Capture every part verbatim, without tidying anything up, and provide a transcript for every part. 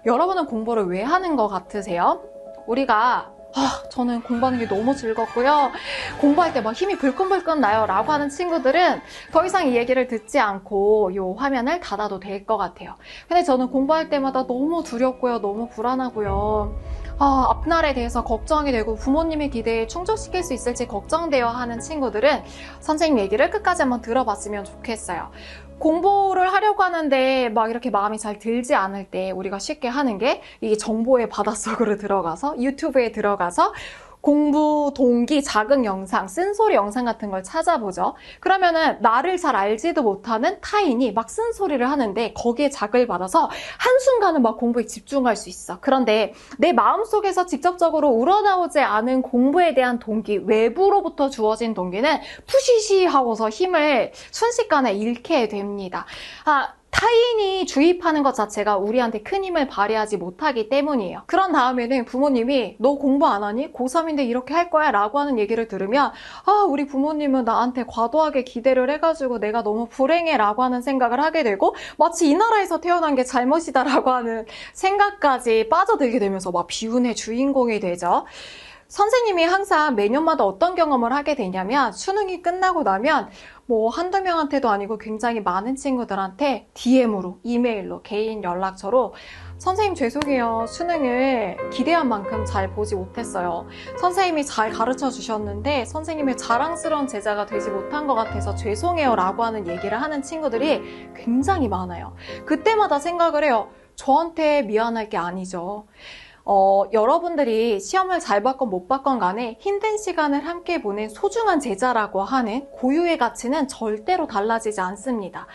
여러분은 공부를 왜 하는 것 같으세요? 우리가 아, 저는 공부하는 게 너무 즐겁고요. 공부할 때 막 힘이 불끈불끈 나요 라고 하는 친구들은 더 이상 이 얘기를 듣지 않고 이 화면을 닫아도 될 것 같아요. 근데 저는 공부할 때마다 너무 두렵고요. 너무 불안하고요. 아, 앞날에 대해서 걱정이 되고 부모님의 기대에 충족시킬 수 있을지 걱정되어 하는 친구들은 선생님 얘기를 끝까지 한번 들어봤으면 좋겠어요. 공부를 하려고 하는데 막 이렇게 마음이 잘 들지 않을 때 우리가 쉽게 하는 게 이게 정보의 바닷속으로 들어가서 유튜브에 들어가서 공부 동기 자극 영상, 쓴소리 영상 같은 걸 찾아보죠. 그러면은 나를 잘 알지도 못하는 타인이 막 쓴소리를 하는데 거기에 자극을 받아서 한순간은 막 공부에 집중할 수 있어. 그런데 내 마음속에서 직접적으로 우러나오지 않은 공부에 대한 동기, 외부로부터 주어진 동기는 푸시시 하고서 힘을 순식간에 잃게 됩니다. 아, 타인이 주입하는 것 자체가 우리한테 큰 힘을 발휘하지 못하기 때문이에요. 그런 다음에는 부모님이 너 공부 안 하니? 고삼인데 이렇게 할 거야? 라고 하는 얘기를 들으면 아, 우리 부모님은 나한테 과도하게 기대를 해가지고 내가 너무 불행해 라고 하는 생각을 하게 되고 마치 이 나라에서 태어난 게 잘못이다 라고 하는 생각까지 빠져들게 되면서 막 비운의 주인공이 되죠. 선생님이 항상 매년마다 어떤 경험을 하게 되냐면 수능이 끝나고 나면 뭐 한두 명한테도 아니고 굉장히 많은 친구들한테 디엠으로, 이메일로, 개인 연락처로 선생님 죄송해요. 수능을 기대한 만큼 잘 보지 못했어요. 선생님이 잘 가르쳐 주셨는데 선생님의 자랑스러운 제자가 되지 못한 것 같아서 죄송해요 라고 하는 얘기를 하는 친구들이 굉장히 많아요. 그때마다 생각을 해요. 저한테 미안할 게 아니죠. 어, 여러분들이 시험을 잘 받건 못 받건 간에 힘든 시간을 함께 보낸 소중한 제자라고 하는 고유의 가치는 절대로 달라지지 않습니다.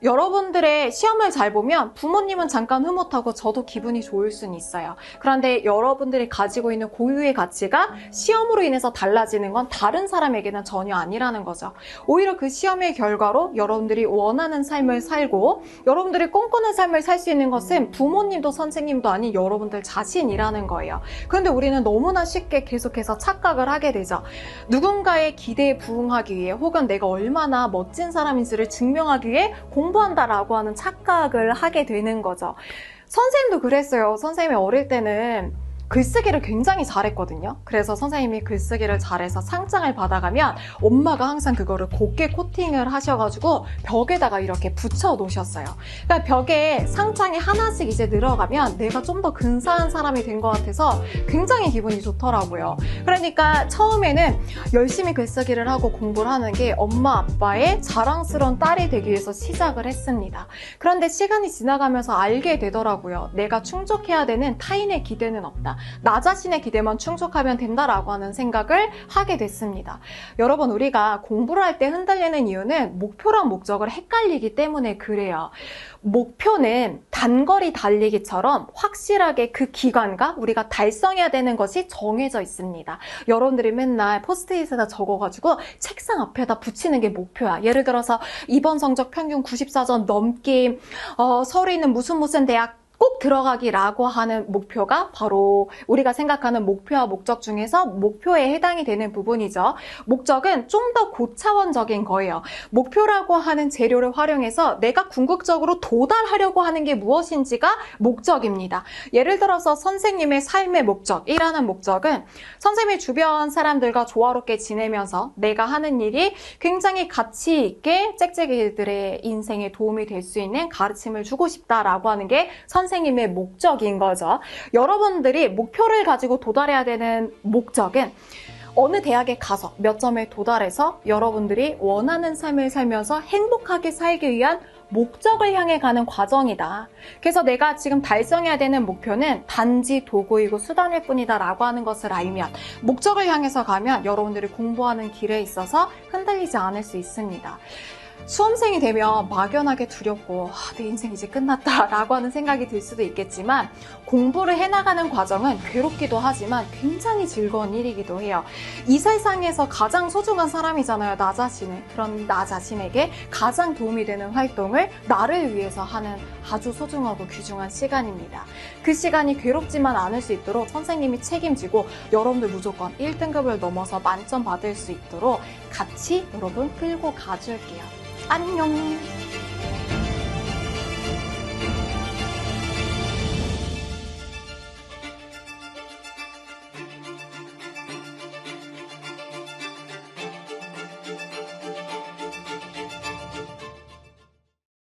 여러분들의 시험을 잘 보면 부모님은 잠깐 흐뭇하고 저도 기분이 좋을 수는 있어요. 그런데 여러분들이 가지고 있는 고유의 가치가 시험으로 인해서 달라지는 건 다른 사람에게는 전혀 아니라는 거죠. 오히려 그 시험의 결과로 여러분들이 원하는 삶을 살고 여러분들이 꿈꾸는 삶을 살 수 있는 것은 부모님도 선생님도 아닌 여러분들 자신이라는 거예요. 그런데 우리는 너무나 쉽게 계속해서 착각을 하게 되죠. 누군가의 기대에 부응하기 위해 혹은 내가 얼마나 멋진 사람인지를 증명하기 위해 공부한다라고 하는 착각을 하게 되는 거죠. 선생님도 그랬어요. 선생님이 어릴 때는 글쓰기를 굉장히 잘했거든요. 그래서 선생님이 글쓰기를 잘해서 상장을 받아가면 엄마가 항상 그거를 곱게 코팅을 하셔가지고 벽에다가 이렇게 붙여 놓으셨어요. 그러니까 벽에 상장이 하나씩 이제 늘어가면 내가 좀 더 근사한 사람이 된 것 같아서 굉장히 기분이 좋더라고요. 그러니까 처음에는 열심히 글쓰기를 하고 공부를 하는 게 엄마 아빠의 자랑스러운 딸이 되기 위해서 시작을 했습니다. 그런데 시간이 지나가면서 알게 되더라고요. 내가 충족해야 되는 타인의 기대는 없다. 나 자신의 기대만 충족하면 된다라고 하는 생각을 하게 됐습니다. 여러분, 우리가 공부를 할 때 흔들리는 이유는 목표랑 목적을 헷갈리기 때문에 그래요. 목표는 단거리 달리기처럼 확실하게 그 기간과 우리가 달성해야 되는 것이 정해져 있습니다. 여러분들이 맨날 포스트잇에다 적어가지고 책상 앞에다 붙이는 게 목표야. 예를 들어서 이번 성적 평균 구십사 점 넘기, 어, 서울에 있는 무슨 무슨 대학 꼭 들어가기라고 하는 목표가 바로 우리가 생각하는 목표와 목적 중에서 목표에 해당이 되는 부분이죠. 목적은 좀 더 고차원적인 거예요. 목표라고 하는 재료를 활용해서 내가 궁극적으로 도달하려고 하는 게 무엇인지가 목적입니다. 예를 들어서 선생님의 삶의 목적이라는 목적은 선생님의 주변 사람들과 조화롭게 지내면서 내가 하는 일이 굉장히 가치 있게 짹짹이들의 인생에 도움이 될 수 있는 가르침을 주고 싶다라고 하는 게 선생님 선생님의 목적인 거죠. 여러분들이 목표를 가지고 도달해야 되는 목적은 어느 대학에 가서 몇 점에 도달해서 여러분들이 원하는 삶을 살면서 행복하게 살기 위한 목적을 향해 가는 과정이다. 그래서 내가 지금 달성해야 되는 목표는 단지 도구이고 수단일 뿐이다 라고 하는 것을 알면 목적을 향해서 가면 여러분들이 공부하는 길에 있어서 흔들리지 않을 수 있습니다. 수험생이 되면 막연하게 두렵고 아, 내 인생 이제 끝났다 라고 하는 생각이 들 수도 있겠지만 공부를 해나가는 과정은 괴롭기도 하지만 굉장히 즐거운 일이기도 해요. 이 세상에서 가장 소중한 사람이잖아요, 나 자신은. 그런 나 자신에게 가장 도움이 되는 활동을 나를 위해서 하는 아주 소중하고 귀중한 시간입니다. 그 시간이 괴롭지만 않을 수 있도록 선생님이 책임지고 여러분들 무조건 일 등급을 넘어서 만점 받을 수 있도록 같이 여러분 끌고 가줄게요. 안녕.